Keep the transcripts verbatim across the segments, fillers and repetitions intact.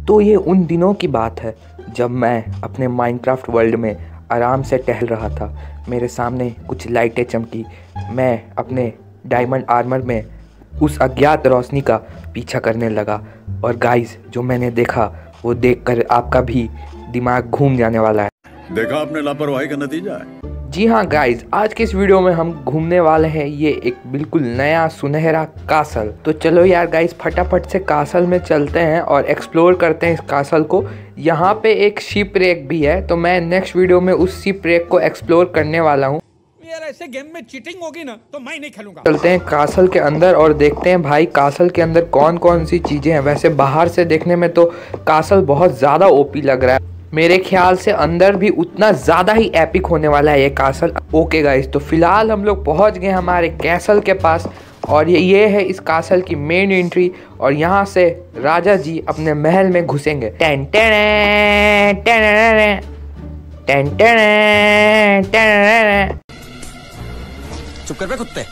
तो ये उन दिनों की बात है जब मैं अपने माइनक्राफ्ट वर्ल्ड में आराम से टहल रहा था। मेरे सामने कुछ लाइटें चमकी। मैं अपने डायमंड आर्मर में उस अज्ञात रोशनी का पीछा करने लगा और गाइस जो मैंने देखा वो देखकर आपका भी दिमाग घूम जाने वाला है। देखा आपने लापरवाही का नतीजा है। जी हाँ गाइज, आज के इस वीडियो में हम घूमने वाले हैं ये एक बिल्कुल नया सुनहरा कासल। तो चलो यार गाइज फटाफट से कासल में चलते हैं और एक्सप्लोर करते हैं इस कासल को। यहाँ पे एक शिप रेक भी है, तो मैं नेक्स्ट वीडियो में उस शिप रेक को एक्सप्लोर करने वाला हूँ। यार ऐसे गेम में चीटिंग होगी ना तो मैं नहीं खेलूंगा। चलते हैं कासल के अंदर और देखते हैं भाई कासल के अंदर कौन कौन सी चीज़ें हैं। वैसे बाहर से देखने में तो कासल बहुत ज़्यादा ओपी लग रहा है, मेरे ख्याल से अंदर भी उतना ज़्यादा ही एपिक होने वाला है ये कासल। ओके गाइस, तो फिलहाल हम लोग पहुंच गए हमारे कैसल के पास और ये ये है इस कासल की मेन एंट्री और यहाँ से राजा जी अपने महल में घुसेंगे। Ten ten ten ten ten ten. चुप कर बे कुत्ते।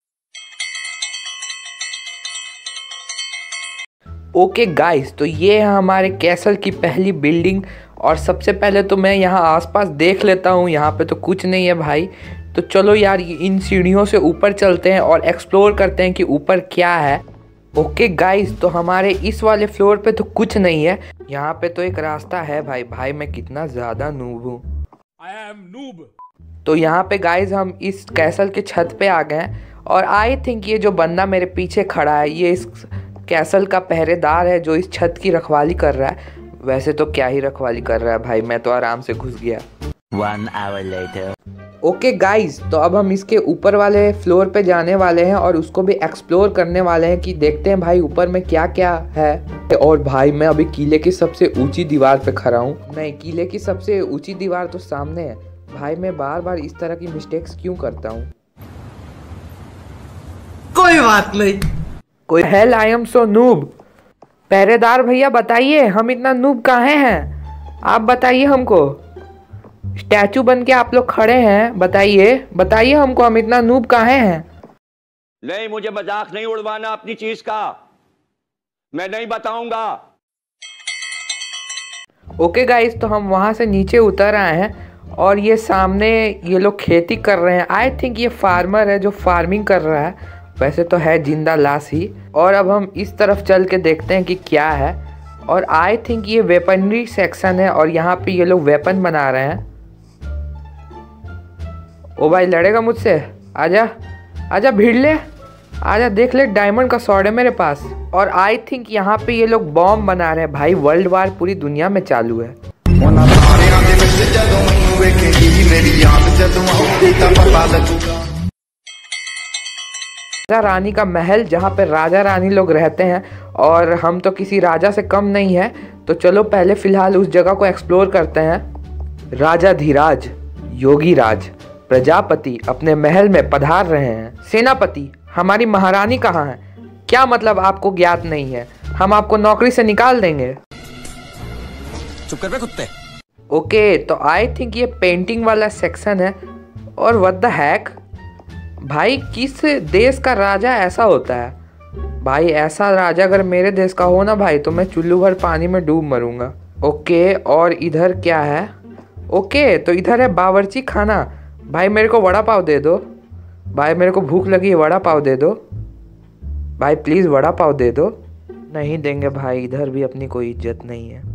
ओके गाइस, तो ये है हमारे कैसल की पहली बिल्डिंग और सबसे पहले तो मैं यहाँ आसपास देख लेता हूँ। यहाँ पे तो कुछ नहीं है भाई, तो चलो यार इन सीढ़ियों से ऊपर चलते हैं और एक्सप्लोर करते हैं कि ऊपर क्या है। ओके गाइस, तो हमारे इस वाले फ्लोर पे तो कुछ नहीं है। यहाँ पे तो एक रास्ता है भाई। भाई मैं कितना ज़्यादा नूब हूँ। I am noob. तो यहाँ पे गाइस हम इस कैसल के छत पे आ गए हैं और आई थिंक ये जो बंदा मेरे पीछे खड़ा है ये इस कैसल का पहरेदार है जो इस छत की रखवाली कर रहा है। वैसे तो क्या ही रखवाली कर रहा है भाई, मैं तो आराम से घुस गया। One hour later. Okay guys, तो अब हम इसके ऊपर वाले फ्लोर पे जाने वाले हैं और उसको भी एक्सप्लोर करने वाले हैं कि देखते हैं भाई ऊपर में क्या क्या है। और भाई मैं अभी किले की सबसे ऊंची दीवार पे खड़ा हूँ। नहीं, किले की सबसे ऊंची दीवार तो सामने है। भाई मैं बार बार इस तरह की मिस्टेक्स क्यों करता हूँ? कोई बात नहीं। कोई hell, I am so noob. पहरेदार भैया बताइए हम इतना नूब काहे हैं? आप बताइए हमको। स्टैचू बन के आप लोग खड़े हैं, बताइए बताइए हमको हम इतना नूब काहे हैं? नहीं, मुझे मजाक नहीं उड़वाना अपनी चीज का, मैं नहीं बताऊंगा। ओके गाइस, तो हम वहां से नीचे उतर आए हैं और ये सामने ये लोग खेती कर रहे हैं। आई थिंक ये फार्मर है जो फार्मिंग कर रहा है, वैसे तो है जिंदा लाश ही। और अब हम इस तरफ चल के देखते हैं कि क्या है। और आई थिंक ये वेपनरी सेक्शन है और यहाँ पे ये लोग वेपन बना रहे हैं। ओ भाई लड़ेगा मुझसे? आजा आजा भिड़ले, आजा देख ले डायमंड का स्वॉर्ड है मेरे पास। और आई थिंक यहाँ पे ये लोग बॉम्ब बना रहे हैं भाई। वर्ल्ड वार पूरी दुनिया में चालू है। राजा रानी का महल जहाँ पे राजा रानी लोग रहते हैं और हम तो किसी राजा से कम नहीं है। तो चलो पहले फिलहाल उस जगह को एक्सप्लोर करते हैं। राजा धीराज, योगी राज, प्रजापति अपने महल में पधार रहे हैं। सेनापति, हमारी महारानी कहाँ है? क्या मतलब आपको ज्ञात नहीं है? हम आपको नौकरी से निकाल देंगे। चुप कर बे कुत्ते। ओके, तो आई थिंक ये पेंटिंग वाला सेक्शन है। और व्हाट द हैक भाई, किस देश का राजा ऐसा होता है? भाई ऐसा राजा अगर मेरे देश का हो ना भाई तो मैं चुल्लू भर पानी में डूब मरूंगा। ओके, और इधर क्या है? ओके, तो इधर है बावर्ची खाना। भाई मेरे को वड़ा पाव दे दो। भाई मेरे को भूख लगी है, वड़ा पाव दे दो भाई, प्लीज़ वड़ा पाव दे दो। नहीं देंगे भाई, इधर भी अपनी कोई इज्जत नहीं है।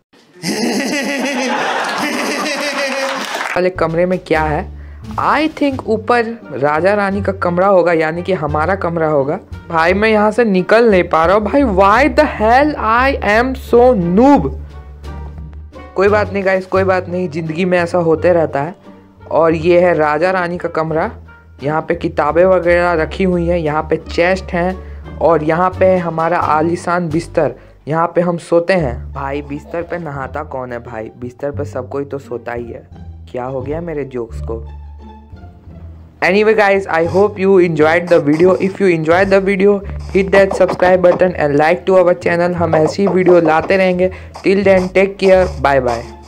वाले कमरे में क्या है? आई थिंक ऊपर राजा रानी का कमरा होगा, यानी कि हमारा कमरा होगा। भाई मैं यहाँ से निकल नहीं पा रहा हूँ भाई। Why the hell I am so noob. कोई बात नहीं गाइस, कोई बात नहीं, ज़िंदगी में ऐसा होते रहता है। और ये है राजा रानी का कमरा। यहाँ पे किताबें वगैरह रखी हुई हैं, यहाँ पे चेस्ट हैं और यहाँ पे हमारा आलीशान बिस्तर, यहाँ पे हम सोते हैं। भाई बिस्तर पे नहाता कौन है भाई? बिस्तर पे सब कोई तो सोता ही है। क्या हो गया मेरे जोक्स को? Anyway guys, I hope you enjoyed the video. If you enjoyed the video, hit that subscribe button and like to our channel. हम ऐसी वीडियो लाते रहेंगे। Till then, take care. Bye bye.